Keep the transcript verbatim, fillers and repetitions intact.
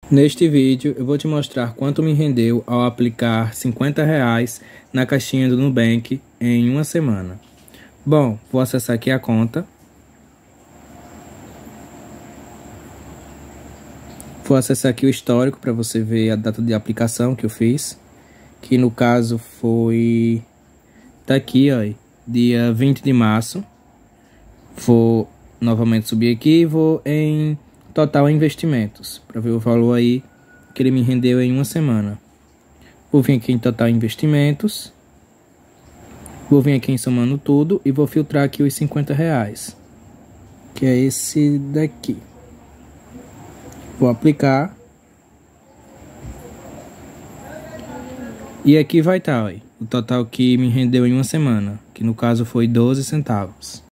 Neste vídeo eu vou te mostrar quanto me rendeu ao aplicar cinquenta reais na caixinha do Nubank em uma semana. Bom, vou acessar aqui a conta. Vou acessar aqui o histórico para você ver a data de aplicação que eu fiz. Que no caso foi... Tá aqui, ó, dia vinte de março. Vou novamente subir aqui e vou em total investimentos, para ver o valor aí que ele me rendeu em uma semana. Vou vir aqui em total investimentos. Vou vir aqui em somando tudo e vou filtrar aqui os cinquenta reais. Que é esse daqui. Vou aplicar. E aqui vai estar, ó, o total que me rendeu em uma semana, que no caso foi doze centavos.